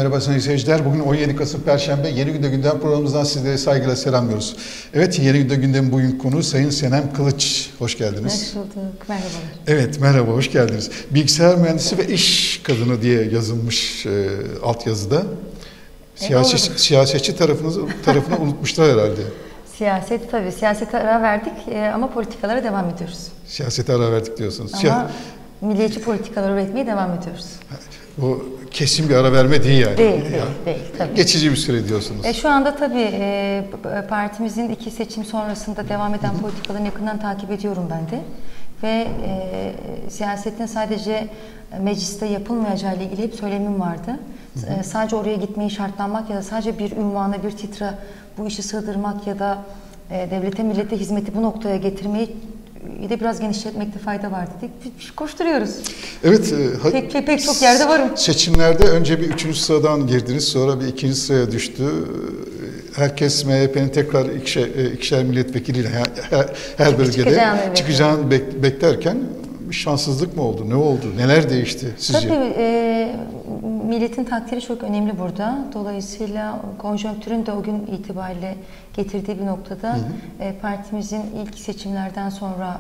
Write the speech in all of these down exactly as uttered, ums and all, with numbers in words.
Merhaba sayın seyirciler. Bugün on yedi Kasım Perşembe. Yeni Günde Gündem programımızdan sizlere saygıyla selamlıyoruz. Evet, Yeni Günde Gündem bugün konu Sayın Senem Kılıç. Hoş geldiniz. Hoş bulduk. Merhabalar. Evet, merhaba, hoş geldiniz. Bilgisayar mühendisi ve iş kadını diye yazılmış e, altyazıda. Siyasi, e, siyasetçi tarafınızı, tarafını unutmuşlar herhalde. Siyaset tabii. Siyasete ara verdik e, ama politikalara devam ediyoruz. Siyasete ara verdik diyorsunuz. Ama Siya milliyetçi politikalar üretmeye devam ediyoruz. Bu kesin bir ara verme değil yani. Değil, yani değil, değil. Tabii. Geçici bir süre diyorsunuz. E, şu anda tabii e, partimizin iki seçim sonrasında devam eden politikalarını yakından takip ediyorum ben de. Ve e, siyasetin sadece mecliste yapılmayacağı ile ilgili hep söylemim vardı. Hı hı. E, sadece oraya gitmeyi şartlanmak ya da sadece bir ünvana, bir titra bu işi sığdırmak ya da e, devlete, millete hizmeti bu noktaya getirmeyi de biraz genişletmekte fayda var dedik. Koşturuyoruz. Evet. E, pek, pek, pek çok yerde varım. Seçimlerde önce bir üçüncü sıradan girdiniz, sonra bir ikinci sıraya düştü. Herkes M H P'nin tekrar ikişer, ikişer milletvekiliyle her, her bölgede çıkacağını bek, beklerken bir şanssızlık mı oldu? Ne oldu? Neler değişti sizce? Tabii e, milletin takdiri çok önemli burada. Dolayısıyla konjonktürün de o gün itibariyle getirdiği bir noktada hı hı. E, partimizin ilk seçimlerden sonra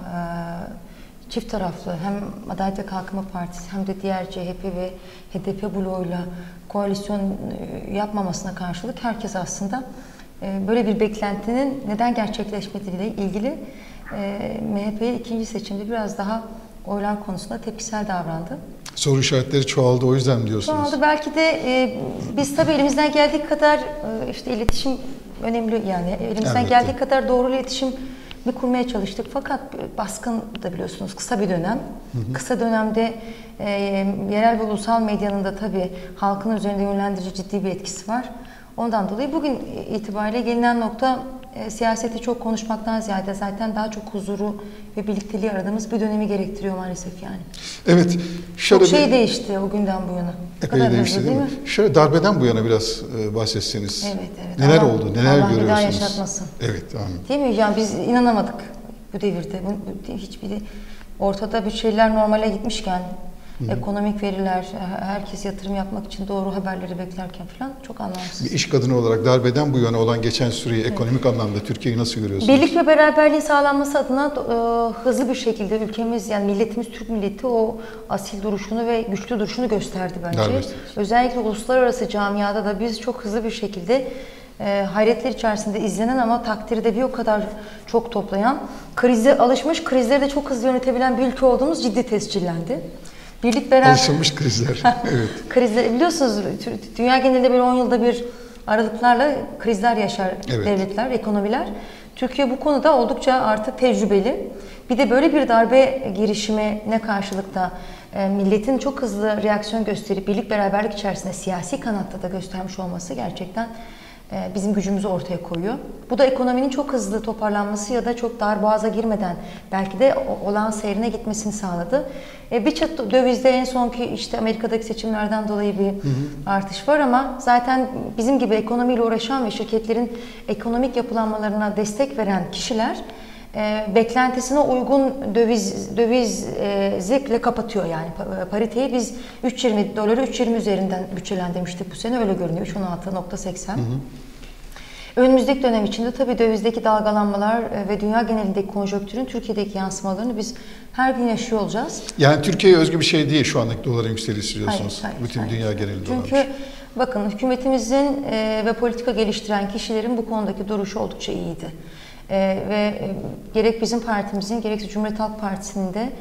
e, çift taraflı hem Adalet ve Kalkınma Partisi hem de diğer C H P ve H D P bloğuyla koalisyon yapmamasına karşılık herkes aslında e, böyle bir beklentinin neden gerçekleşmediğiyle ilgili e, M H P'ye ikinci seçimde biraz daha oylar konusunda tepkisel davrandı. Soru işaretleri çoğaldı, o yüzden diyorsunuz. Çoğaldı. Belki de e, biz tabii elimizden geldiği kadar e, işte iletişim önemli, yani elimizden evet, geldiği kadar doğru iletişim kurmaya çalıştık. Fakat baskın da biliyorsunuz kısa bir dönem. Hı hı. Kısa dönemde e, yerel ve ulusal medyanın da tabii halkın üzerinde yönlendirici ciddi bir etkisi var. Ondan dolayı bugün itibariyle gelinen nokta e, siyaseti çok konuşmaktan ziyade zaten daha çok huzuru ve birlikteliği aradığımız bir dönemi gerektiriyor maalesef yani. Evet. Şöyle çok şey bir, değişti o günden bu yana. Epey değişti hızlı, değil mi? mi? Şöyle darbeden bu yana biraz e, bahsetseniz. Evet, evet. Neler Allah, oldu? Neler Allah görüyorsunuz? Allah bir daha yaşatmasın. Evet, amin. Değil mi? Yani biz inanamadık bu devirde. Bu, bu, hiçbiri ortada bir şeyler normale gitmişken, hı hı. ekonomik veriler, herkes yatırım yapmak için doğru haberleri beklerken falan çok anlamsız. Bir iş kadını olarak darbeden bu yana olan geçen süreyi evet. ekonomik anlamda Türkiye'yi nasıl görüyorsunuz? Birlik ve beraberliğin sağlanması adına e, hızlı bir şekilde ülkemiz, yani milletimiz, Türk milleti o asil duruşunu ve güçlü duruşunu gösterdi bence. Darbesiz. Özellikle uluslararası camiada da biz çok hızlı bir şekilde e, hayretler içerisinde izlenen ama takdiri de bir o kadar çok toplayan, krize alışmış, krizleri de çok hızlı yönetebilen bir ülke olduğumuz ciddi tescillendi. Birlik beraber... Alışılmış krizler. Evet. Krizler, biliyorsunuz dünya genelinde böyle on yılda bir aralıklarla krizler yaşar evet. devletler, ekonomiler. Türkiye bu konuda oldukça artık tecrübeli. Bir de böyle bir darbe girişimine karşılıkta e, milletin çok hızlı reaksiyon gösterip birlik beraberlik içerisinde siyasi kanatta da göstermiş olması gerçekten e, bizim gücümüzü ortaya koyuyor. Bu da ekonominin çok hızlı toparlanması ya da çok darboğaza girmeden belki de olağan seyrine gitmesini sağladı. E, bir çat dövizde en sonki işte Amerika'daki seçimlerden dolayı bir hı hı. artış var ama zaten bizim gibi ekonomiyle uğraşan ve şirketlerin ekonomik yapılanmalarına destek veren kişiler e, beklentisine uygun döviz dövizle kapatıyor yani pariteyi. Biz üç yirmi doları üç yirmi üzerinden bütçelendirmiştik bu sene, öyle görünüyor. üç on altı nokta seksen. Önümüzdeki dönem içinde tabii dövizdeki dalgalanmalar ve dünya genelindeki konjonktürün Türkiye'deki yansımalarını biz her gün yaşıyor olacağız. Yani Türkiye'ye özgü bir şey değil şu andaki doların yükselişi diyorsunuz. Hayır, hayır, bütün hayır. dünya genelinde Çünkü varmış. bakın hükümetimizin e, ve politika geliştiren kişilerin bu konudaki duruşu oldukça iyiydi. E, ve e, gerek bizim partimizin gerekse Cumhuriyet Halk Partisi'nin de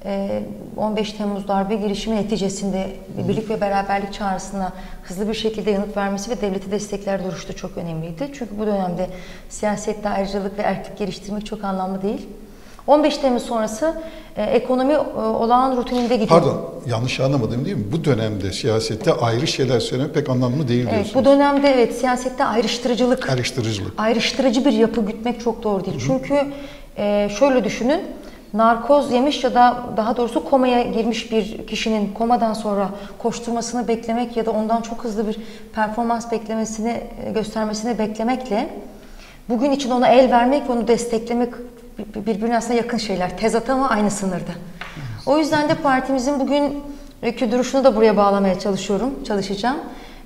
on beş Temmuz darbe girişimi neticesinde birlik ve beraberlik çağrısına hızlı bir şekilde yanıt vermesi ve devleti destekler duruşu da çok önemliydi. Çünkü bu dönemde siyasette ayrıcalık ve erkek geliştirmek çok anlamlı değil. on beş Temmuz sonrası e, ekonomi e, olağan rutininde gidiyor. Pardon, yanlış anlamadım değil mi? Bu dönemde siyasette ayrı şeyler söylemek pek anlamlı değil diyorsunuz. Evet, bu dönemde evet siyasette ayrıştırıcılık, ayrıştırıcılık, ayrıştırıcı bir yapı gütmek çok doğru değil. Hı-hı. Çünkü e, şöyle düşünün. Narkoz yemiş ya da daha doğrusu komaya girmiş bir kişinin komadan sonra koşturmasını beklemek ya da ondan çok hızlı bir performans beklemesini, göstermesini beklemekle bugün için ona el vermek ve onu desteklemek birbirine aslında yakın şeyler. Tezat ama aynı sınırda. O yüzden de partimizin bugünkü duruşunu da buraya bağlamaya çalışıyorum, çalışacağım.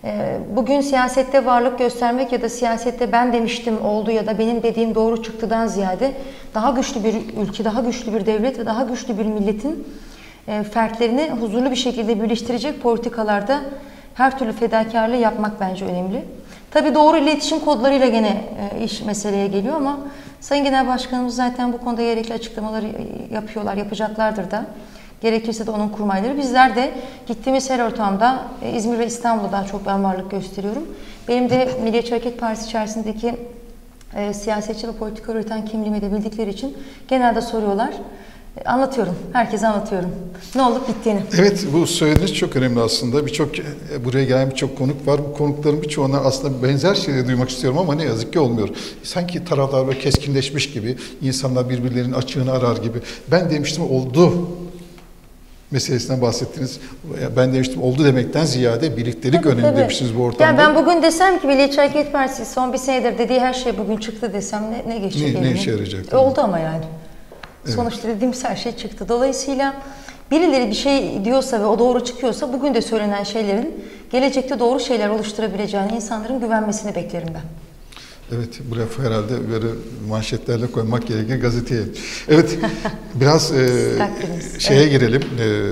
Bugün siyasette varlık göstermek ya da siyasette ben demiştim oldu ya da benim dediğim doğru çıktıdan ziyade daha güçlü bir ülke, daha güçlü bir devlet ve daha güçlü bir milletin fertlerini huzurlu bir şekilde birleştirecek politikalarda her türlü fedakarlığı yapmak bence önemli. Tabii doğru iletişim kodlarıyla gene iş meseleye geliyor ama Sayın Genel Başkanımız zaten bu konuda gerekli açıklamaları yapıyorlar, yapacaklardır da. Gerekirse de onun kurmayları. Bizler de gittiğimiz her ortamda İzmir ve İstanbul'da daha çok ben varlık gösteriyorum. Benim de Milliyetçi Hareket Partisi içerisindeki e, siyasetçi ve politika üreten kimliğimi de bildikleri için genelde soruyorlar. E, anlatıyorum. Herkese anlatıyorum. Ne olup bittiğini. Evet, bu söylediğiniz çok önemli aslında. Birçok buraya gelen birçok konuk var. Bu konukların birçoğuna aslında benzer şeyleri duymak istiyorum ama ne yazık ki olmuyor. Sanki taraflar böyle keskinleşmiş gibi, insanlar birbirlerinin açığını arar gibi. Ben demiştim oldu meselesinden bahsettiniz. Ben demiştim oldu demekten ziyade birliktelik tabii, önemli tabii. demiştiniz bu ortamda. Yani ben bugün desem ki Milliyetçi Hareket Partisi son bir senedir dediği her şey bugün çıktı desem ne, ne geçecek? Ne, ne işe yarayacak? E, oldu ama yani. Evet. Sonuçta dediğimiz her şey çıktı. Dolayısıyla birileri bir şey diyorsa ve o doğru çıkıyorsa bugün de söylenen şeylerin gelecekte doğru şeyler oluşturabileceğini insanların güvenmesini beklerim ben. Evet, bu lafı herhalde böyle manşetlerle koymak gerekir gazeteye. Evet, biraz e, şeye evet. girelim.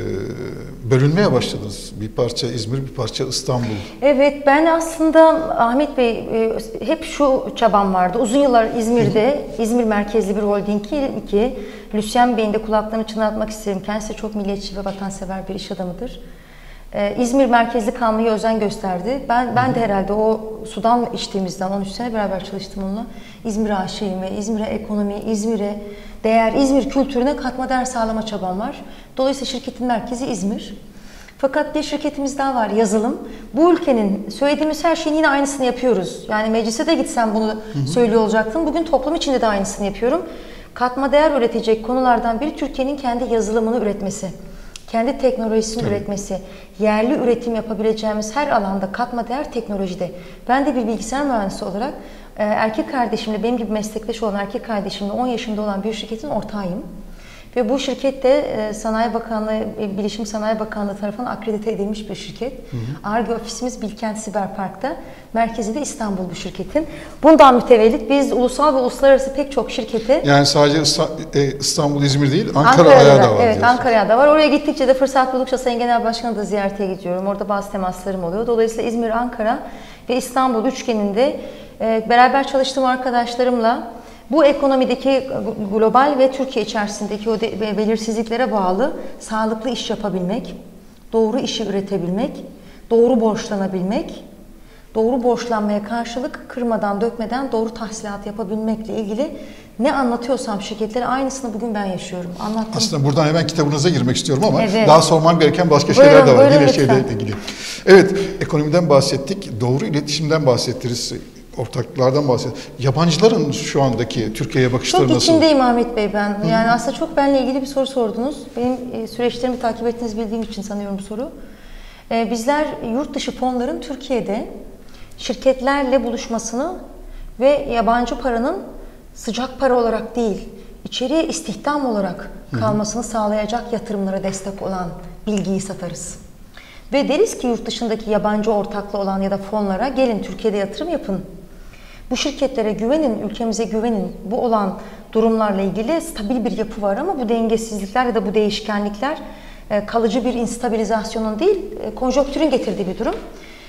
E, bölünmeye başladınız. Bir parça İzmir, bir parça İstanbul. Evet, ben aslında Ahmet Bey e, hep şu çabam vardı. Uzun yıllar İzmir'de, İzmir merkezli bir holding ki Lucien Bey'in de kulaklarını çınlatmak isterim. Kendisi çok milliyetçi ve vatansever bir iş adamıdır. Ee, İzmir merkezli kalmaya özen gösterdi. Ben ben de herhalde o sudan içtiğimizden on üç sene beraber çalıştım onunla. İzmir'e aşığım ve İzmir'e ekonomi, İzmir'e değer, İzmir kültürüne katma değer sağlama çabam var. Dolayısıyla şirketin merkezi İzmir. Fakat bir şirketimiz daha var, yazılım. Bu ülkenin söylediğimiz her şeyin yine aynısını yapıyoruz. Yani meclise de gitsem bunu hı hı. söylüyor olacaktım. Bugün toplum içinde de aynısını yapıyorum. Katma değer üretecek konulardan biri Türkiye'nin kendi yazılımını üretmesi. Kendi teknolojisini Tabii. üretmesi, yerli üretim yapabileceğimiz her alanda katma değer teknolojide. Ben de bir bilgisayar mühendisi olarak erkek kardeşimle, benim gibi meslektaş olan erkek kardeşimle on yaşında olan bir şirketin ortağıyım. Ve bu şirket de Sanayi Bakanlığı, Bilişim Sanayi Bakanlığı tarafından akredite edilmiş bir şirket. Ar-Ge ofisimiz Bilkent Siberpark'ta. Merkezi de İstanbul bu şirketin. Bundan mütevellit biz ulusal ve uluslararası pek çok şirkete... Yani sadece İstanbul, İzmir değil, Ankara ayağı da var. Evet, diyorsun. Ankara'ya da var. Oraya gittikçe de fırsat buldukça Sayın Genel Başkanı da ziyarete gidiyorum. Orada bazı temaslarım oluyor. Dolayısıyla İzmir, Ankara ve İstanbul üçgeninde beraber çalıştığım arkadaşlarımla bu ekonomideki global ve Türkiye içerisindeki o belirsizliklere bağlı sağlıklı iş yapabilmek, doğru işi üretebilmek, doğru borçlanabilmek, doğru borçlanmaya karşılık kırmadan, dökmeden doğru tahsilat yapabilmekle ilgili ne anlatıyorsam şirketlere aynısını bugün ben yaşıyorum. Anlattım. Aslında buradan hemen kitabınıza girmek istiyorum ama evet. daha sormam gereken başka buyurun, şeyler de var. Yine şeylerle ilgili. Evet, ekonomiden bahsettik, doğru iletişimden bahsettiniz. Ortaklardan bahsediyor. Yabancıların şu andaki Türkiye'ye bakışları çok nasıl? Çok içindeyim Ahmet Bey ben. Hı-hı. Yani aslında çok benimle ilgili bir soru sordunuz. Benim e, süreçlerimi takip ettiğinizi bildiğim için sanıyorum bu soru. E, bizler yurt dışı fonların Türkiye'de şirketlerle buluşmasını ve yabancı paranın sıcak para olarak değil, içeriye istihdam olarak kalmasını Hı-hı. sağlayacak yatırımlara destek olan bilgiyi satarız. Ve deriz ki yurt dışındaki yabancı ortaklı olan ya da fonlara gelin Türkiye'de yatırım yapın. Bu şirketlere güvenin, ülkemize güvenin. Bu olan durumlarla ilgili stabil bir yapı var ama bu dengesizlikler ya da bu değişkenlikler kalıcı bir instabilizasyonun değil, konjonktürün getirdiği bir durum.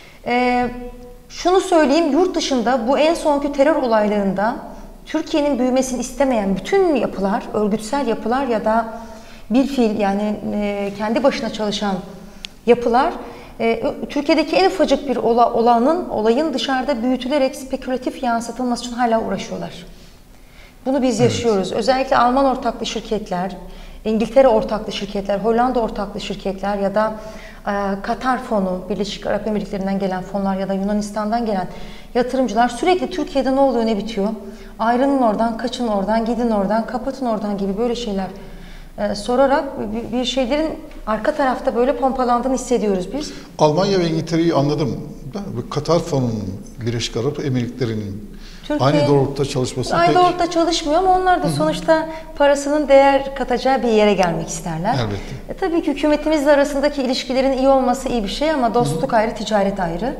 Şunu söyleyeyim, yurt dışında bu en sonki terör olaylarında Türkiye'nin büyümesini istemeyen bütün yapılar, örgütsel yapılar ya da bir fiil yani kendi başına çalışan yapılar Türkiye'deki en ufacık bir olanın, olayın dışarıda büyütülerek spekülatif yansıtılması için hala uğraşıyorlar. Bunu biz yaşıyoruz. Evet. Özellikle Alman ortaklı şirketler, İngiltere ortaklı şirketler, Hollanda ortaklı şirketler ya da Katar fonu, Birleşik Arap Emirlikleri'nden gelen fonlar ya da Yunanistan'dan gelen yatırımcılar sürekli Türkiye'de ne oluyor, ne bitiyor? Ayrılın oradan, kaçın oradan, gidin oradan, kapatın oradan gibi böyle şeyler Ee, sorarak bir şeylerin arka tarafta böyle pompalandığını hissediyoruz biz. Almanya ve İngiltere'yi anladım. Katar fonunun, Birleşik Arap Emirlikleri'nin Türkiye, aynı doğrultuda çalışması aynı pek... doğrultuda çalışmıyor ama onlar da Hı-hı. sonuçta parasının değer katacağı bir yere gelmek isterler. Elbette. E, tabii ki hükümetimizle arasındaki ilişkilerin iyi olması iyi bir şey ama dostluk Hı-hı. ayrı, ticaret ayrı.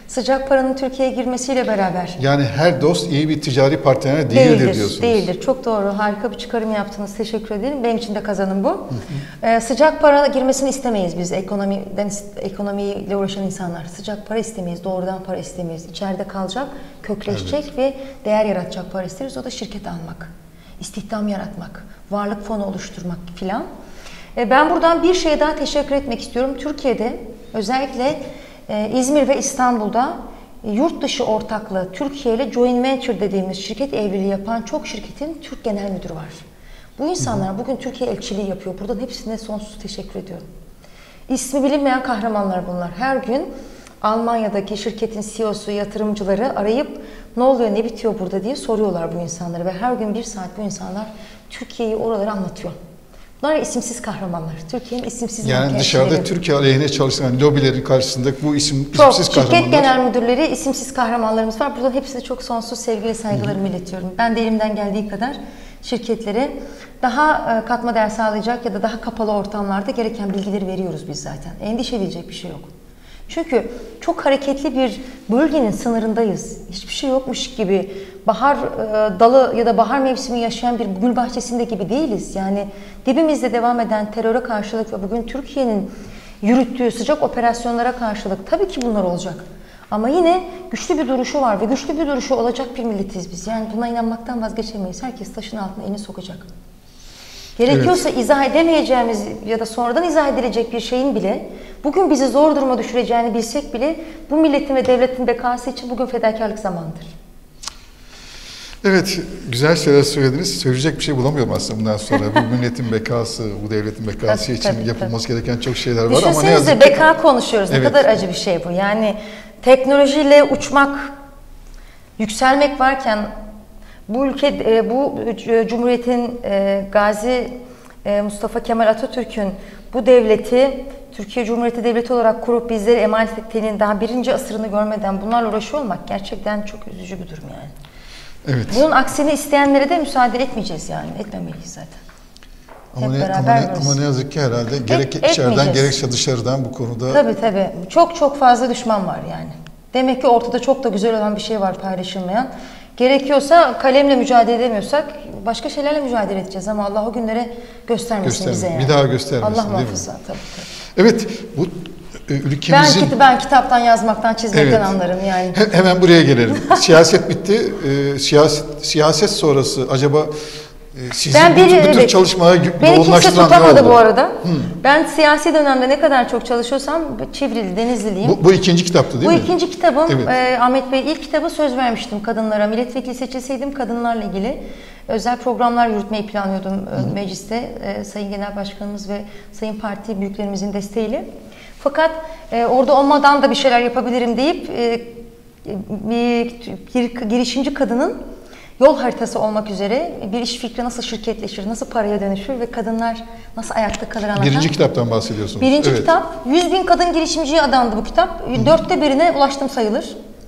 Sıcak paranın Türkiye'ye girmesiyle beraber. Yani her dost iyi bir ticari partner değildir, değildir diyorsunuz. Değildir. Çok doğru. Harika bir çıkarım yaptınız. Teşekkür ederim. Benim için de kazanım bu. Hı hı. Ee, sıcak para girmesini istemeyiz biz. Ekonomiden, ekonomiyle uğraşan insanlar. Sıcak para istemeyiz. Doğrudan para istemeyiz. İçeride kalacak, kökleşecek evet. ve değer yaratacak para isteriz. O da şirket almak, istihdam yaratmak, varlık fonu oluşturmak filan. Ee, ben buradan bir şeye daha teşekkür etmek istiyorum. Türkiye'de özellikle e, İzmir ve İstanbul'da yurt dışı ortaklığı Türkiye ile joint venture dediğimiz şirket evliliği yapan çok şirketin Türk Genel Müdürü var. Bu insanlar bugün Türkiye elçiliği yapıyor. Buradan hepsine sonsuz teşekkür ediyorum. İsmi bilinmeyen kahramanlar bunlar. Her gün Almanya'daki şirketin C E O'su, yatırımcıları arayıp ne oluyor, ne bitiyor burada diye soruyorlar bu insanlara. Ve her gün bir saat bu insanlar Türkiye'yi oraları anlatıyor. Bunlar isimsiz kahramanlar. Türkiye'nin isimsiz yani dışarıda elçileri. Türkiye aleyhine çalışan lobilerin karşısında bu isim, çok, isimsiz kahramanlar. Şirket genel müdürleri, isimsiz kahramanlarımız var. Buradan hepsine çok sonsuz sevgi ve saygılarımı iletiyorum. Ben de elimden geldiği kadar şirketlere daha katma değer sağlayacak ya da daha kapalı ortamlarda gereken bilgileri veriyoruz biz zaten. Endişe edilecek bir şey yok. Çünkü çok hareketli bir bölgenin sınırındayız. Hiçbir şey yokmuş gibi bahar e, dalı ya da bahar mevsimi yaşayan bir gül bahçesinde gibi değiliz. Yani dibimizde devam eden teröre karşılık ve bugün Türkiye'nin yürüttüğü sıcak operasyonlara karşılık tabii ki bunlar olacak. Ama yine güçlü bir duruşu var ve güçlü bir duruşu olacak bir milletiz biz. Yani buna inanmaktan vazgeçemeyiz. Herkes taşın altına elini sokacak. Gerekiyorsa evet. izah edemeyeceğimiz ya da sonradan izah edilecek bir şeyin bile bugün bizi zor duruma düşüreceğini bilsek bile bu milletin ve devletin bekası için bugün fedakarlık zamanıdır. Evet, güzel şeyler söylediniz. Söyleyecek bir şey bulamıyorum aslında bundan sonra. Bu milletin bekası, bu devletin bekası tabii, için tabii, yapılması tabii. gereken çok şeyler var ama ne yazık ki... beka konuşuyoruz. Evet. Ne kadar acı bir şey bu. Yani teknolojiyle uçmak, yükselmek varken bu ülke, bu Cumhuriyet'in Gazi Mustafa Kemal Atatürk'ün bu devleti Türkiye Cumhuriyeti Devleti olarak kurup bizleri emanet ettiğinin daha birinci asırını görmeden bunlarla uğraşıyor olmak gerçekten çok üzücü bir durum yani. Evet. Bunun aksini isteyenlere de müsaade etmeyeceğiz yani. Etmemeliyiz zaten. Ama ne, ama, ne, ama ne yazık ki herhalde gerek Et, içeriden gerekse dışarıdan bu konuda... Tabii tabii. Çok çok fazla düşman var yani. Demek ki ortada çok da güzel olan bir şey var paylaşılmayan. Gerekiyorsa kalemle mücadele edemiyorsak başka şeylerle mücadele edeceğiz ama Allah o günlere göstermesin Gösterme. bize yani. Bir daha göstermesin. Allah muhafaza tabii tabii. Evet, bu ülkemizin... Ben, ben kitaptan yazmaktan, çizmekten evet. anlarım yani. He, hemen buraya gelelim. Siyaset bitti. Ee, siyaset, siyaset sonrası acaba e, sizin ben bir, bütün, bütün evet, çalışmaya yoğunlaştıran ne oldu? Beni kimse tutamadı bu arada. Hmm. Ben siyasi dönemde ne kadar çok çalışıyorsam Çivrili, Denizliliyim. Bu, bu ikinci kitaptı değil bu mi? Bu ikinci kitabım. Evet. E, Ahmet Bey ilk kitabı söz vermiştim kadınlara. Milletvekili seçilseydim kadınlarla ilgili özel programlar yürütmeyi planlıyordum Hı. mecliste. E, Sayın Genel Başkanımız ve Sayın Parti büyüklerimizin desteğiyle. Fakat e, orada olmadan da bir şeyler yapabilirim deyip e, bir, bir girişimci kadının yol haritası olmak üzere bir iş fikri nasıl şirketleşir, nasıl paraya dönüşür ve kadınlar nasıl ayakta kalır anlatan. Birinci kitaptan bahsediyorsunuz. Birinci evet. kitap. yüz bin kadın girişimciye adandı bu kitap. Hı. Dörtte birine ulaştım sayılır.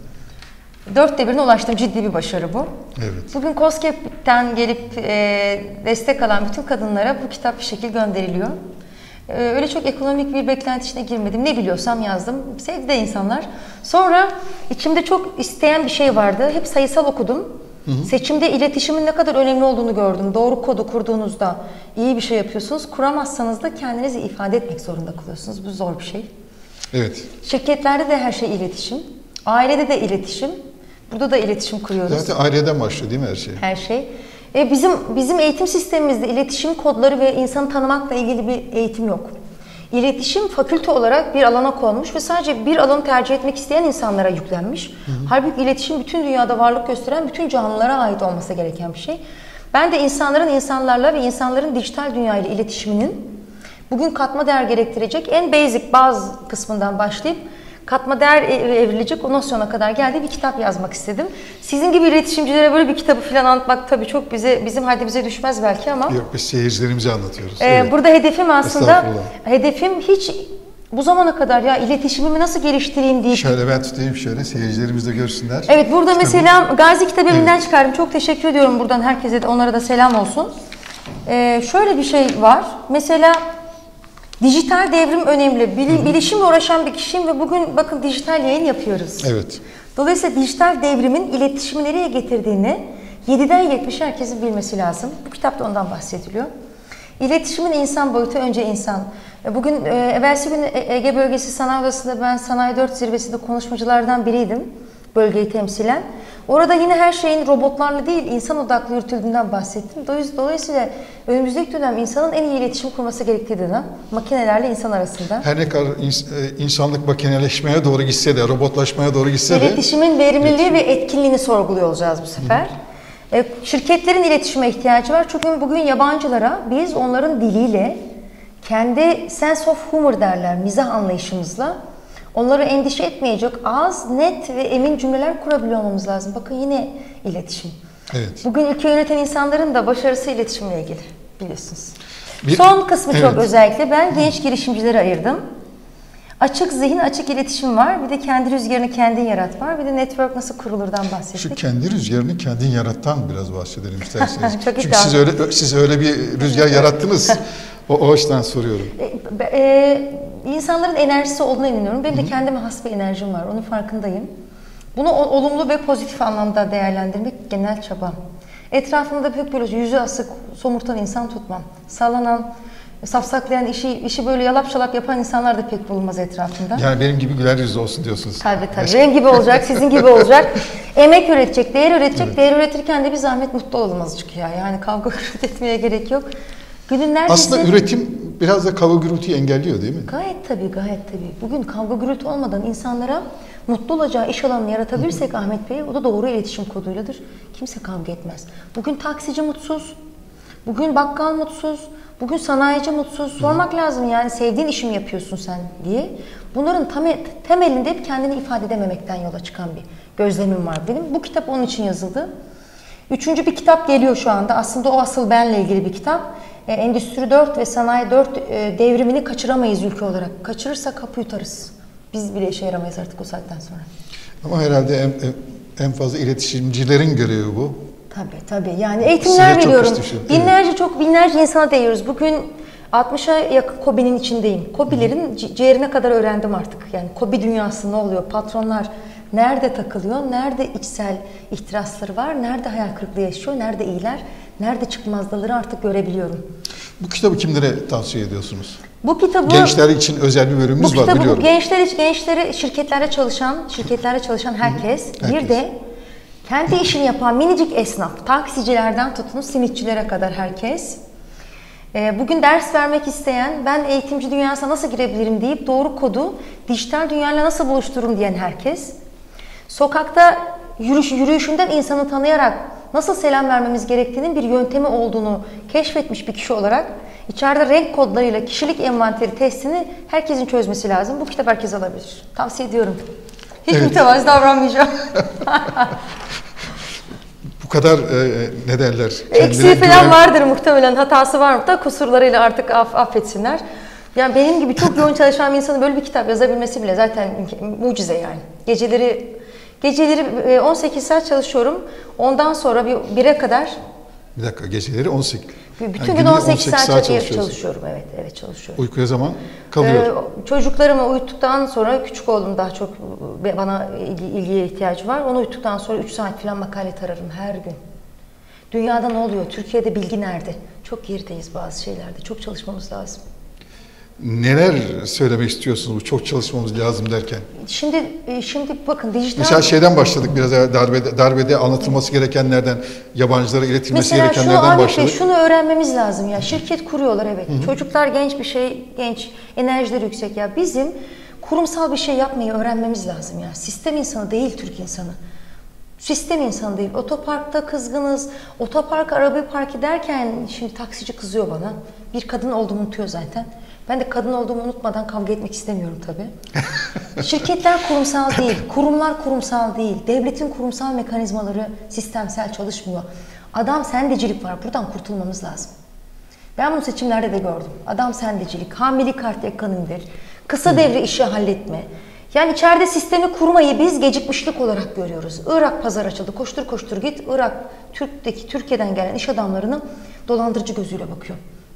Dörtte birine ulaştım. Ciddi bir başarı bu. Evet. Bugün KOSGEB'ten gelip e, destek alan bütün kadınlara bu kitap bir şekil gönderiliyor. Öyle çok ekonomik bir beklenti içine girmedim. Ne biliyorsam yazdım. Sevdi de insanlar. Sonra içimde çok isteyen bir şey vardı. Hep sayısal okudum. Hı hı. Seçimde iletişimin ne kadar önemli olduğunu gördüm. Doğru kodu kurduğunuzda iyi bir şey yapıyorsunuz. Kuramazsanız da kendinizi ifade etmek zorunda kalıyorsunuz. Bu zor bir şey. Evet. Şirketlerde de her şey iletişim. Ailede de iletişim. Burada da iletişim kuruyoruz. Zaten aileden başlıyor değil mi her şey? Her şey. E bizim bizim eğitim sistemimizde iletişim kodları ve insanı tanımakla ilgili bir eğitim yok. İletişim fakülte olarak bir alana konmuş ve sadece bir alanı tercih etmek isteyen insanlara yüklenmiş. Hı hı. Halbuki iletişim bütün dünyada varlık gösteren bütün canlılara ait olması gereken bir şey. Ben de insanların insanlarla ve insanların dijital dünyayla iletişiminin bugün katma değer gerektirecek en basic bazı kısmından başlayıp katma değer evrilecek o nosyona kadar geldiği bir kitap yazmak istedim. Sizin gibi iletişimcilere böyle bir kitabı falan anlatmak tabii çok bize bizim haddimize düşmez belki ama. Yok, biz seyircilerimize anlatıyoruz. E, evet. Burada hedefim aslında, hedefim hiç bu zamana kadar ya iletişimimi nasıl geliştireyim diye. Şöyle ben tutayım şöyle seyircilerimiz de görsünler. Evet burada kitabı. Mesela Gazi Kitabevi'nden evet. çıkardım. Çok teşekkür ediyorum buradan herkese de onlara da selam olsun. E, şöyle bir şey var. Mesela Dijital devrim önemli. Bilim, bilişimle uğraşan bir kişiyim ve bugün bakın dijital yayın yapıyoruz. Evet. Dolayısıyla dijital devrimin iletişimi nereye getirdiğini yediden yetmişe herkesin bilmesi lazım. Bu kitapta ondan bahsediliyor. İletişimin insan boyutu, önce insan. Bugün, e, evvelsi gün Ege Bölgesi Sanayi Odası'nda ben Sanayi dört zirvesinde konuşmacılardan biriydim. Bölgeyi temsilen. Orada yine her şeyin robotlarla değil, insan odaklı yürütüldüğünden bahsettim. Dolayısıyla önümüzdeki dönem insanın en iyi iletişim kurması gerektiği dönem. Makinelerle insan arasında. Her ne kadar insanlık makineleşmeye doğru gitse de, robotlaşmaya doğru gitse de... İletişimin verimliliği iletişim. ve etkinliğini sorguluyor olacağız bu sefer. Hı. Şirketlerin iletişime ihtiyacı var. Çünkü bugün yabancılara biz onların diliyle, kendi sense of humor derler, mizah anlayışımızla onları endişe etmeyecek az, net ve emin cümleler kurabiliyor olmamız lazım. Bakın yine iletişim. Evet. Bugün ülke yöneten insanların da başarısı iletişimle ilgili biliyorsunuz. Bir, Son kısmı evet. çok özellikle ben genç girişimcileri ayırdım. Açık zihin, açık iletişim var. Bir de kendi rüzgarını kendin yarat var. Bir de network nasıl kurulurdan bahsettik. Şu kendi rüzgarını kendin yarattan biraz bahsedelim isterseniz. Çünkü siz öyle, siz öyle bir rüzgar yarattınız. O, o açıdan soruyorum. E, e, insanların enerjisi olduğuna inanıyorum. Benim de kendime has bir enerjim var. Onun farkındayım. Bunu olumlu ve pozitif anlamda değerlendirmek genel çabam. Etrafımda pek böyle yüzü asık, somurtan insan tutmam. Sallanan, safsaklayan, işi işi böyle yalap şalap yapan insanlar da pek bulunmaz etrafında. Yani benim gibi güler yüzlü olsun diyorsunuz. Tabii tabii. Benim gibi olacak, sizin gibi olacak. Emek üretecek, değer üretecek. Evet. Değer üretirken de bir zahmet mutlu olalım azıcık ya. Yani kavga etmeye gerek yok. Günün neredeyse... Aslında üretim biraz da kavga gürültüyü engelliyor değil mi? Gayet tabii, gayet tabii. Bugün kavga gürültü olmadan insanlara mutlu olacağı iş alanını yaratabilirsek Ahmet Bey, o da doğru iletişim koduyladır. Kimse kavga etmez. Bugün taksici mutsuz, bugün bakkal mutsuz, bugün sanayici mutsuz. Sormak lazım yani sevdiğin işi mi yapıyorsun sen diye. Bunların temelinde hep kendini ifade edememekten yola çıkan bir gözlemim var benim. Bu kitap onun için yazıldı. Üçüncü bir kitap geliyor şu anda. Aslında o asıl benle ilgili bir kitap. E, Endüstri dört ve Sanayi dört e, devrimini kaçıramayız ülke olarak. Kaçırırsak kapı yutarız. Biz bile işe yaramayız artık o saatten sonra. Ama herhalde en, en fazla iletişimcilerin görevi bu. Tabii tabii. Yani eğitimler Size veriyorum. Çok binlerce evet. çok binlerce insana değiyoruz. Bugün altmışa yakın KOBİ'nin içindeyim. KOBİ'lerin ciğerine kadar öğrendim artık. Yani KOBİ dünyası ne oluyor? Patronlar nerede takılıyor? Nerede içsel ihtirasları var? Nerede hayal kırıklığı yaşıyor? Nerede iyiler? Nerede çıkmazdaları artık görebiliyorum. Bu kitabı kimlere tavsiye ediyorsunuz? Bu kitabı gençler için özel bir bölümümüz var biliyorum. Bu kitabı gençler için, gençleri şirketlerde çalışan, şirketlerde çalışan herkes, herkes. bir de kendi işini yapan minicik esnaf, taksicilerden tutun simitçilere kadar herkes. Bugün ders vermek isteyen, ben eğitimci dünyasına nasıl girebilirim deyip doğru kodu dijital dünyayla nasıl buluştururum diyen herkes. Sokakta yürüyüş, yürüyüşünden insanı tanıyarak nasıl selam vermemiz gerektiğinin bir yöntemi olduğunu keşfetmiş bir kişi olarak içeride renk kodlarıyla kişilik envanteri testini herkesin çözmesi lazım. Bu kitap herkes alabilir. Tavsiye ediyorum. Hiç evet. mütevazi davranmayacağım. Bu kadar e, ne derler? Eksiği falan güven... vardır muhtemelen. Hatası var mı da kusurlarıyla artık aff affetsinler. Yani benim gibi çok yoğun çalışan bir insanın böyle bir kitap yazabilmesi bile zaten mucize yani. Geceleri Geceleri on sekiz saat çalışıyorum. Ondan sonra bir bire kadar. Bir dakika, geceleri on sekiz. Bütün yani gün on sekiz saat, saat çalışıyorum. Evet, evet çalışıyorum. Uykuya zaman kalıyor. Ee, çocuklarımı uyuttuktan sonra küçük oğlum daha çok bana ilgi, ilgiye ihtiyacı var. Onu uyuttuktan sonra üç saat falan makale tararım her gün. Dünyada ne oluyor? Türkiye'de bilgi nerede? Çok gerideyiz bazı şeylerde. Çok çalışmamız lazım. Neler söylemek istiyorsunuz bu çok çalışmamız lazım derken? Şimdi şimdi bakın dijital... Mesela şeyden başladık biraz darbede, darbede anlatılması gerekenlerden, yabancılara iletilmesi Mesela gerekenlerden şu, başladık. Mesela şunu öğrenmemiz lazım ya, şirket kuruyorlar evet. Hı-hı. Çocuklar genç bir şey, genç, enerjileri yüksek ya. Bizim kurumsal bir şey yapmayı öğrenmemiz lazım ya. Sistem insanı değil Türk insanı. Sistem insanı değil. Otoparkta kızgınız. Otopark, araba park ederken şimdi taksici kızıyor bana. Bir kadın olduğumu unutuyor zaten. Ben de kadın olduğumu unutmadan kavga etmek istemiyorum tabii. Şirketler kurumsal değil, kurumlar kurumsal değil. Devletin kurumsal mekanizmaları sistemsel çalışmıyor. Adam sendecilik var, buradan kurtulmamız lazım. Ben bunu seçimlerde de gördüm. Adam sendecilik, hamili kart ekonomidir, kısa devre işi halletme. Yani içeride sistemi kurmayı biz gecikmişlik olarak görüyoruz. Irak pazar açıldı, koştur koştur git. Irak, Türk'teki Türkiye'den gelen iş adamlarının dolandırıcı gözüyle bakıyor.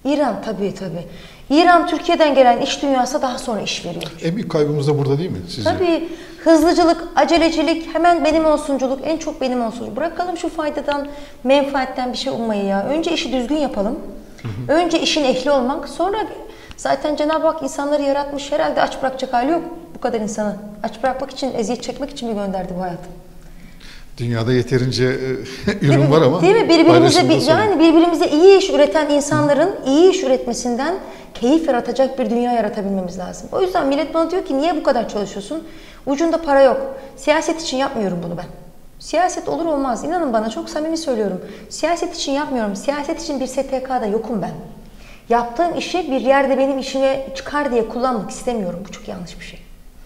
İran tabii tabii. İran Türkiye'den gelen iş dünyası daha sonra iş veriyor. En büyük kaybımız da burada değil mi sizce? Tabii. Hızlıcılık, acelecilik, hemen benim olsunculuk, en çok benim olsunculuk. Bırakalım şu faydadan, menfaatten bir şey ummayı ya. Önce işi düzgün yapalım. Hı hı. Önce işin ehli olmak. Sonra zaten Cenab-ı Hak insanları yaratmış. Herhalde aç bırakacak hali yok bu kadar insanı. Aç bırakmak için, eziyet çekmek için mi gönderdi bu hayatı? Dünyada yeterince ürün var ama değil mi? Birbirimize bir, yani birbirimize iyi iş üreten insanların iyi iş üretmesinden keyif yaratacak bir dünya yaratabilmemiz lazım. O yüzden millet bana diyor ki niye bu kadar çalışıyorsun? Ucunda para yok. Siyaset için yapmıyorum bunu ben. Siyaset olur olmaz. İnanın bana, çok samimi söylüyorum. Siyaset için yapmıyorum. Siyaset için bir S T K'da yokum ben. Yaptığım işi bir yerde benim işime çıkar diye kullanmak istemiyorum. Bu çok yanlış bir şey.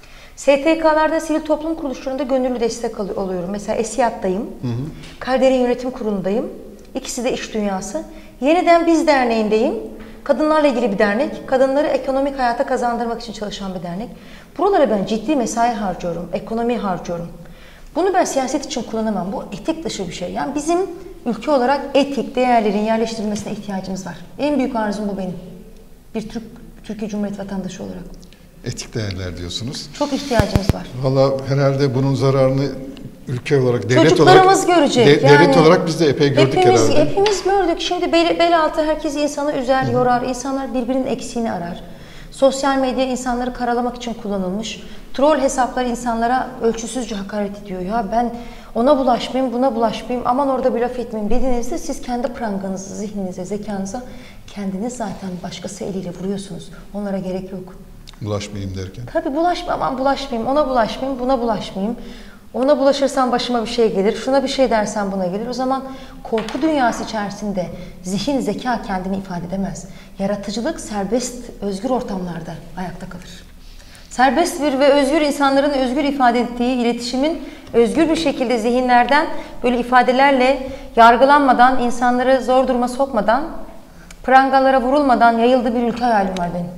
S T K'larda, sivil toplum kuruluşlarında gönüllü destek oluyorum. Mesela ESİAD'dayım. Hı hı. Kader'in yönetim kurulundayım. İkisi de iş dünyası. Yeniden Biz Derneği'ndeyim. Kadınlarla ilgili bir dernek. Kadınları ekonomik hayata kazandırmak için çalışan bir dernek. Buralara ben ciddi mesai harcıyorum. Ekonomi harcıyorum. Bunu ben siyaset için kullanamam. Bu etik dışı bir şey. Yani bizim ülke olarak etik değerlerin yerleştirilmesine ihtiyacımız var. En büyük arzum bu benim. Bir Türk, Türkiye Cumhuriyeti vatandaşı olarak. Etik değerler diyorsunuz. Çok ihtiyacımız var. Valla herhalde bunun zararını ülke olarak, devlet çocuklarımız olarak, görecek. De, yani devlet olarak biz de epey gördük hepimiz, herhalde. Hepimiz gördük. Şimdi bel, bel altı herkes insanı üzer, Hı. yorar. İnsanlar birbirinin eksiğini arar. Sosyal medya insanları karalamak için kullanılmış. Troll hesaplar insanlara ölçüsüzce hakaret ediyor. Ya ben ona bulaşmayayım, buna bulaşmayayım, aman orada bir laf etmeyeyim dediğinizde siz kendi pranganızı, zihninize, zekanıza kendiniz zaten başkası eliyle vuruyorsunuz. Onlara gerek yok. Bulaşmayayım derken. Tabii bulaşma, aman bulaşmayayım, ona bulaşmayayım, buna bulaşmayayım. Ona bulaşırsam başıma bir şey gelir, şuna bir şey dersen buna gelir. O zaman korku dünyası içerisinde zihin, zeka kendini ifade edemez. Yaratıcılık serbest, özgür ortamlarda ayakta kalır. Serbest bir ve özgür insanların özgür ifade ettiği iletişimin özgür bir şekilde zihinlerden böyle ifadelerle yargılanmadan, insanları zor duruma sokmadan, prangalara vurulmadan yayıldığı bir ülke hayalim var benim.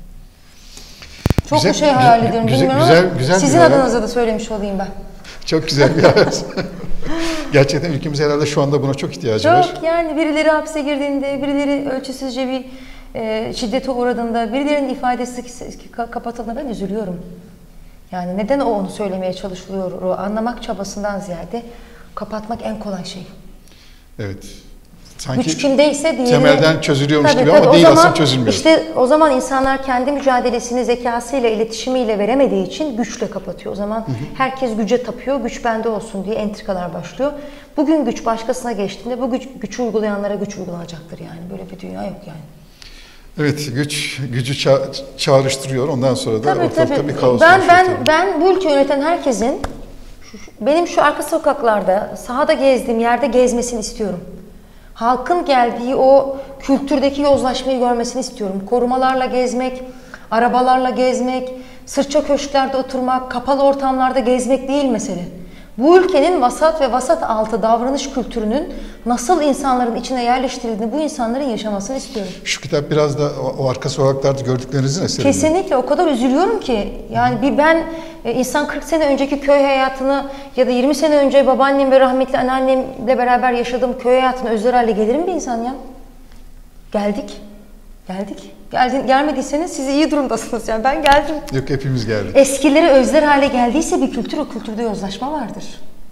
Çok güzel, bir şey hayal güzel, ediyorum güzel, bilmiyorum güzel, ama güzel sizin adınıza da söylemiş olayım ben. Çok güzel bir hayat. Gerçekten ülkemiz herhalde şu anda buna çok ihtiyacı çok, var. Çok yani birileri hapse girdiğinde, birileri ölçüsüzce bir e, şiddete uğradığında, birilerinin ifadesi kapatıldığında ben üzülüyorum. Yani neden o onu söylemeye çalışılıyor, o anlamak çabasından ziyade kapatmak en kolay şey. Evet. Sanki güç kimdeyse diğeri, temelden çözülüyormuş tabii, gibi tabii, ama değil, zaman, aslında çözülmüyor. İşte o zaman insanlar kendi mücadelesini zekasıyla, iletişimiyle veremediği için güçle kapatıyor. O zaman hı hı. herkes güce tapıyor, güç bende olsun diye entrikalar başlıyor. Bugün güç başkasına geçtiğinde bu güç, güç uygulayanlara güç uygulanacaktır yani. Böyle bir dünya yok yani. Evet, güç gücü ça çağrıştırıyor. Ondan sonra da tabii, ortalıkta tabii. bir kaos ben oluşuyor. Ben tabii. ben bu ülke yöneten herkesin benim şu arka sokaklarda, sahada gezdiğim yerde gezmesini istiyorum. Halkın geldiği o kültürdeki yozlaşmayı görmesini istiyorum. Korumalarla gezmek, arabalarla gezmek, sırça köşklerde oturmak, kapalı ortamlarda gezmek değil mesele. Bu ülkenin vasat ve vasat altı davranış kültürünün nasıl insanların içine yerleştirildiğini, bu insanların yaşamasını istiyorum. Şu kitap biraz da o, o arka sokaklarda gördüklerinizin eseri. Kesinlikle, o kadar üzülüyorum ki. Yani bir ben insan kırk sene önceki köy hayatını ya da yirmi sene önce babaannem ve rahmetli anneannemle beraber yaşadığım köy hayatını özler hale gelir mi bir insan ya? Geldik. Geldik. Geldi, gelmediyseniz siz iyi durumdasınız yani. Ben geldim. Yok, hepimiz geldik. Eskileri özler hale geldiyse bir kültür, o kültürde yozlaşma vardır.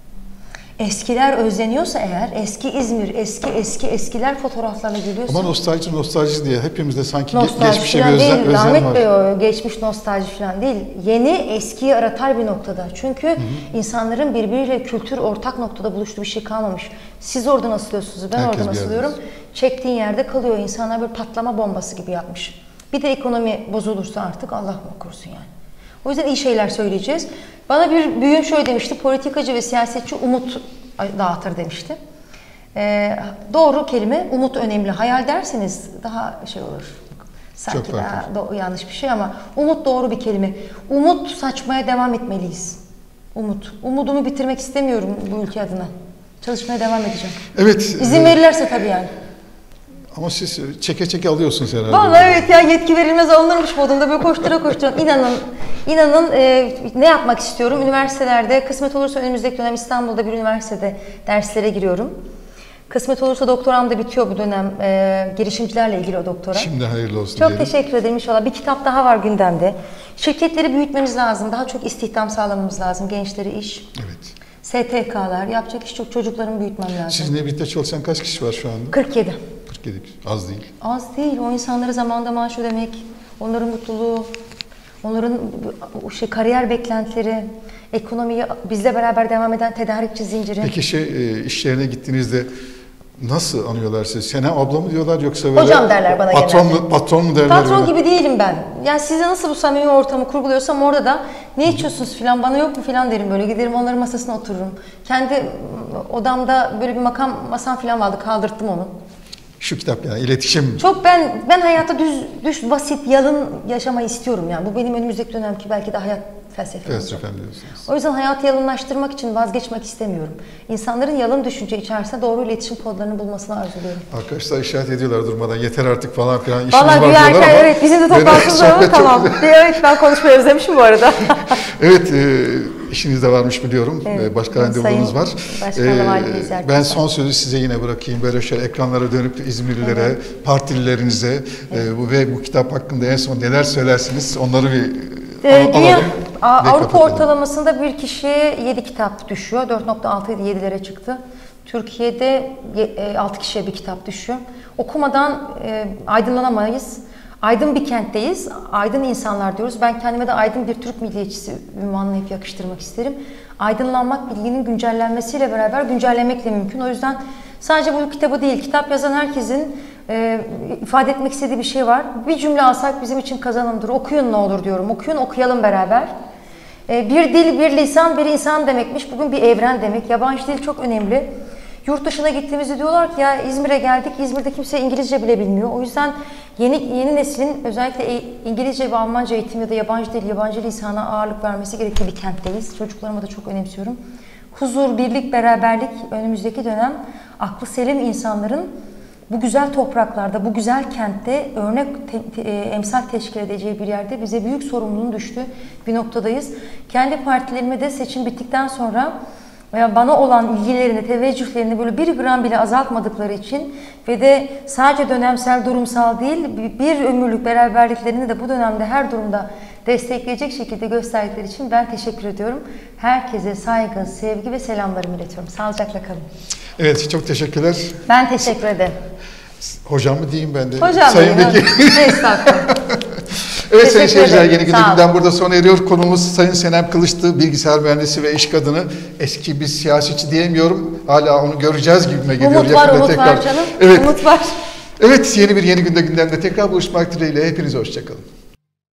Eskiler özleniyorsa eğer, eski İzmir, eski eski eskiler fotoğraflarına geliyorsa... Ama nostalji nostalji diye hepimizde sanki nostalji geçmişe bir özlem, değil, özlem Ahmet var. Bey, o geçmiş nostalji falan değil. Yeni eskiyi aratar bir noktada. Çünkü hı hı. insanların birbiriyle kültür ortak noktada buluştuğu bir şey kalmamış. Siz oradan asılıyorsunuz, ben Herkes oradan asılıyorum. Çektiğin yerde kalıyor. İnsanlar bir patlama bombası gibi yapmış. Bir de ekonomi bozulursa artık Allah mı korusun yani. O yüzden iyi şeyler söyleyeceğiz. Bana bir büyüğüm şöyle demişti, politikacı ve siyasetçi umut dağıtır demişti. Ee, doğru kelime, umut önemli. Hayal derseniz daha şey olur. Sanki daha yanlış bir şey ama umut doğru bir kelime. Umut saçmaya devam etmeliyiz. Umut. Umudumu bitirmek istemiyorum bu ülke adına. Çalışmaya devam edeceğim. Evet. İzin verirlerse tabii yani. Ama siz çeke çeke alıyorsunuz herhalde. Vallahi evet ya, yetki verilmez alınırmış modunda böyle koştura koştura. İnanın, inanın e, ne yapmak istiyorum? Üniversitelerde, kısmet olursa önümüzdeki dönem İstanbul'da bir üniversitede derslere giriyorum. Kısmet olursa doktoram da bitiyor bu dönem. E, girişimcilerle ilgili o doktora. Şimdi hayırlı olsun Çok diyelim. teşekkür ederim inşallah. Bir kitap daha var gündemde. Şirketleri büyütmemiz lazım. Daha çok istihdam sağlamamız lazım. Gençlere iş. Evet. S T K'lar. Yapacak iş çok. Çocuklarımı büyütmem lazım. Sizinle birlikte çalışan kaç kişi var şu anda? kırk yedi. kırk yedi. Az değil. Az değil. O insanlara zamanında maaş ödemek, onların mutluluğu, onların şey kariyer beklentileri, ekonomiyi bizle beraber devam eden tedarikçi zinciri. Peki şey e, iş yerine gittiğinizde nasıl anıyorlar sizi? Senem abla mı diyorlar yoksa böyle hocam derler bana patron genelde. mu, patron mu derler? Patron böyle? gibi değilim ben. Yani size nasıl bu samimi ortamı kurguluyorsam orada da ne içiyorsunuz filan bana yok mu filan derim böyle. Giderim onların masasına otururum. Kendi odamda böyle bir makam masam filan vardı, kaldırttım onu. Şu kitap yani iletişim. Çok ben ben hayata düz, düz basit, yalın yaşamayı istiyorum yani. Bu benim önümüzdeki dönemki belki de hayat felsefem. Felsefem diyorsunuz. O yüzden hayatı yalınlaştırmak için vazgeçmek istemiyorum. İnsanların yalın düşünce içerisinde doğru iletişim kodlarını bulmasını arzuluyorum. Arkadaşlar işaret ediyorlar durmadan yeter artık falan filan işimiz var Vallahi diyorlar ama. gülerken evet bizim de toplantımız var tamam. Evet ben konuşmayı özlemişim bu arada. Evet e, işiniz de varmış biliyorum. Evet, Başka randevunuz var. Başkanla valideyiz Ee, ben son sözü size yine bırakayım. Böyle şöyle ekranlara dönüp İzmirlilere, evet. partililerinize evet. e, bu ve bu kitap hakkında en son neler söylersiniz onları bir ee, al, alalım. Avrupa kapatalım. Ortalamasında bir kişiye yedi kitap düşüyor. dört nokta altı yedi yedilere çıktı. Türkiye'de altı kişiye bir kitap düşüyor. Okumadan e, aydınlanamayız. Aydın bir kentteyiz. Aydın insanlar diyoruz. Ben kendime de aydın bir Türk milliyetçisi ünvanını hep yakıştırmak isterim. Aydınlanmak bilginin güncellenmesiyle beraber güncellemekle mümkün. O yüzden sadece bu kitabı değil, kitap yazan herkesin e, ifade etmek istediği bir şey var. Bir cümle alsak bizim için kazanımdır. Okuyun ne olur diyorum. Okuyun, okuyalım beraber. E, bir dil, bir lisan, bir insan demekmiş. Bugün bir evren demek. Yabancı dil çok önemli. Yurt dışına gittiğimizde diyorlar ki ya İzmir'e geldik, İzmir'de kimse İngilizce bile bilmiyor. O yüzden yeni yeni neslin özellikle İngilizce ve Almanca eğitim ya da yabancı dil, yabancı lisana ağırlık vermesi gerektiği bir kentteyiz. Çocuklarıma da çok önemsiyorum. Huzur, birlik, beraberlik önümüzdeki dönem aklı selim insanların bu güzel topraklarda, bu güzel kentte örnek te, te, emsal teşkil edeceği bir yerde bize büyük sorumluluğun düştüğü bir noktadayız. Kendi partilerime de seçim bittikten sonra veya bana olan ilgilerini, teveccühlerini böyle bir gram bile azaltmadıkları için ve de sadece dönemsel, durumsal değil, bir ömürlük beraberliklerini de bu dönemde her durumda destekleyecek şekilde gösterdikleri için ben teşekkür ediyorum. Herkese saygı, sevgi ve selamlarımı iletiyorum. Sağlıcakla kalın. Evet, çok teşekkürler. Ben teşekkür ederim. Hocam mı diyeyim ben de? Hocam Sayın Vekil. Estağfurullah. Evet sayın seyirciler, Yeni Günde Gündem burada sona eriyor. Konuğumuz Sayın Senem Kılıç'tı, bilgisayar mühendisi ve iş kadını. Eski bir siyasetçi diyemiyorum. Hala onu göreceğiz gibime geliyor. Umut var, umut tekrar. var canım. Evet. Umut var. Evet, yeni bir Yeni Günde Gündem'de tekrar buluşmak dileğiyle. Hepinize hoşçakalın.